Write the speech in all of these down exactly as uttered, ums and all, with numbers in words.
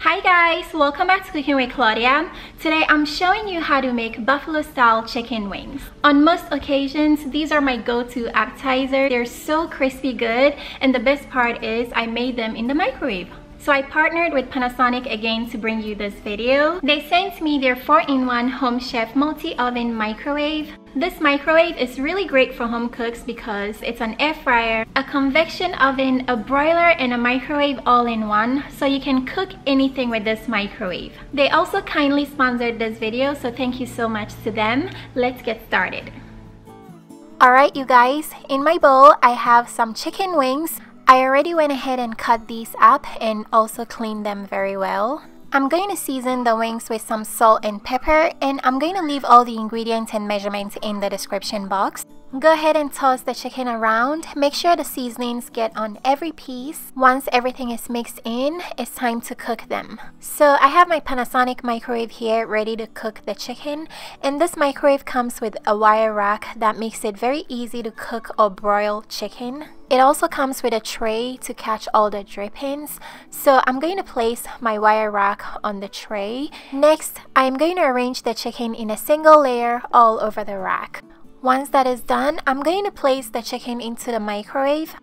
Hi guys, welcome back to Cooking with Claudia. Today I'm showing you how to make buffalo style chicken wings. On most occasions, these are my go-to appetizer. They're so crispy good, and the best part is I made them in the microwave. So I partnered with Panasonic again to bring you this video. They sent me their four in one Home Chef multi-oven microwave. This microwave is really great for home cooks because it's an air fryer, a convection oven, a broiler, and a microwave all in one, so you can cook anything with this microwave. They also kindly sponsored this video, so thank you so much to them. Let's get started. Alright you guys, in my bowl I have some chicken wings. I already went ahead and cut these up and also cleaned them very well. I'm going to season the wings with some salt and pepper, and I'm going to leave all the ingredients and measurements in the description box. Go ahead and toss the chicken around. Make sure the seasonings get on every piece. Once everything is mixed in, it's time to cook them. So I have my Panasonic microwave here ready to cook the chicken, and this microwave comes with a wire rack that makes it very easy to cook or broil chicken. It also comes with a tray to catch all the drippings. So I'm going to place my wire rack on the tray. Next, I'm going to arrange the chicken in a single layer all over the rack. Once that is done, I'm going to place the chicken into the microwave.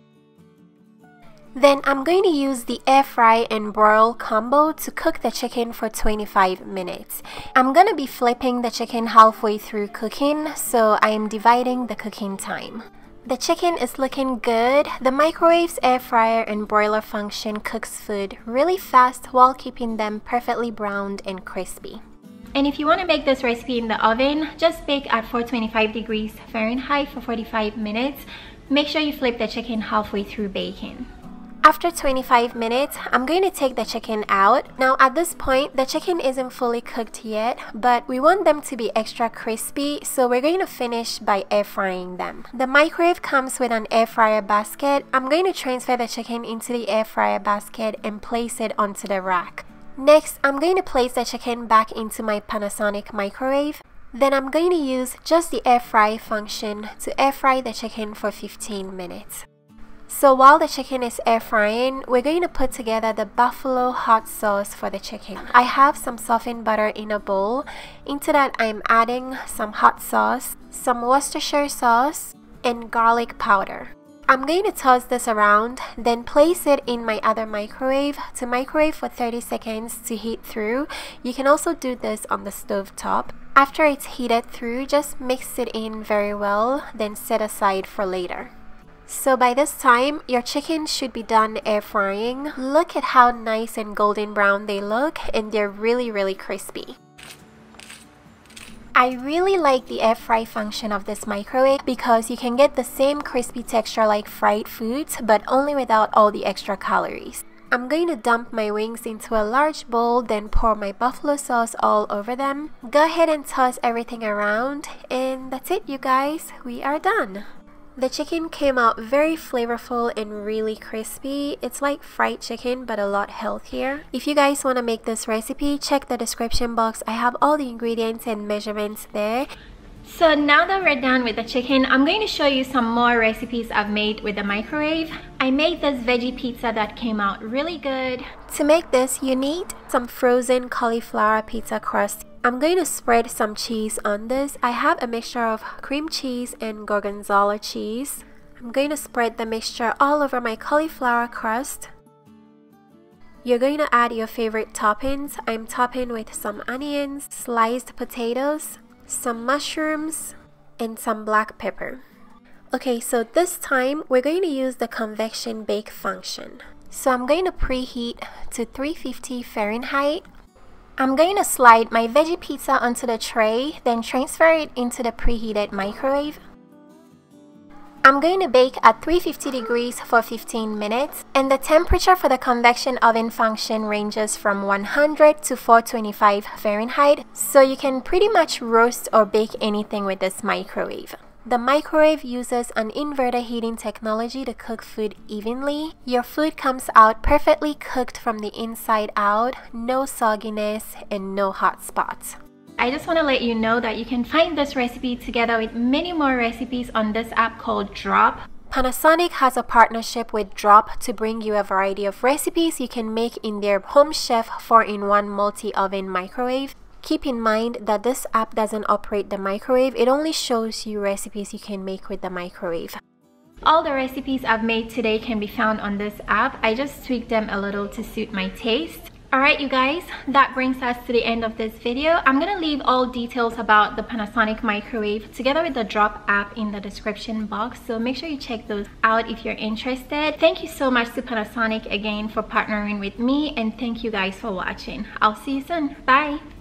Then I'm going to use the air fry and broil combo to cook the chicken for twenty-five minutes. I'm going to be flipping the chicken halfway through cooking, so I am dividing the cooking time. The chicken is looking good. The microwave's air fryer and broiler function cooks food really fast while keeping them perfectly browned and crispy. And if you want to make this recipe in the oven, just bake at four hundred twenty-five degrees Fahrenheit for forty-five minutes. Make sure you flip the chicken halfway through baking. After twenty-five minutes, I'm going to take the chicken out. Now at this point, the chicken isn't fully cooked yet, but we want them to be extra crispy, so we're going to finish by air frying them. The microwave comes with an air fryer basket. I'm going to transfer the chicken into the air fryer basket and place it onto the rack. Next, I'm going to place the chicken back into my Panasonic microwave. Then I'm going to use just the air fry function to air fry the chicken for fifteen minutes. So while the chicken is air frying, we're going to put together the buffalo hot sauce for the chicken. I have some softened butter in a bowl. Into that, I'm adding some hot sauce, some Worcestershire sauce, and garlic powder. I'm going to toss this around, then place it in my other microwave to microwave for thirty seconds to heat through. You can also do this on the stove top. After it's heated through, just mix it in very well, then set aside for later. So by this time, your chicken should be done air frying. Look at how nice and golden brown they look, and they're really really crispy. I really like the air fry function of this microwave because you can get the same crispy texture like fried foods, but only without all the extra calories. I'm going to dump my wings into a large bowl, then pour my buffalo sauce all over them. Go ahead and toss everything around, and that's it you guys, we are done. The chicken came out very flavorful and really crispy. It's like fried chicken but a lot healthier. If you guys want to make this recipe, check the description box. I have all the ingredients and measurements there. So now that we're done with the chicken, I'm going to show you some more recipes I've made with the microwave. I made this veggie pizza that came out really good. To make this, you need some frozen cauliflower pizza crust. I'm going to spread some cheese on this. I have a mixture of cream cheese and gorgonzola cheese. I'm going to spread the mixture all over my cauliflower crust. You're going to add your favorite toppings. I'm topping with some onions, sliced potatoes, some mushrooms, and some black pepper. Okay, so this time we're going to use the convection bake function. So I'm going to preheat to three hundred fifty Fahrenheit. I'm going to slide my veggie pizza onto the tray, then transfer it into the preheated microwave. I'm going to bake at three hundred fifty degrees for fifteen minutes, and the temperature for the convection oven function ranges from one hundred to four hundred twenty-five Fahrenheit, so you can pretty much roast or bake anything with this microwave. The microwave uses an inverter heating technology to cook food evenly. Your food comes out perfectly cooked from the inside out, no sogginess and no hot spots. I just want to let you know that you can find this recipe together with many more recipes on this app called Drop. Panasonic has a partnership with Drop to bring you a variety of recipes you can make in their Home Chef four in one multi-oven microwave. Keep in mind that this app doesn't operate the microwave, it only shows you recipes you can make with the microwave. All the recipes I've made today can be found on this app. I just tweaked them a little to suit my taste. Alright you guys, that brings us to the end of this video. I'm gonna leave all details about the Panasonic microwave together with the Drop app in the description box, so make sure you check those out if you're interested. Thank you so much to Panasonic again for partnering with me, and thank you guys for watching. I'll see you soon. Bye!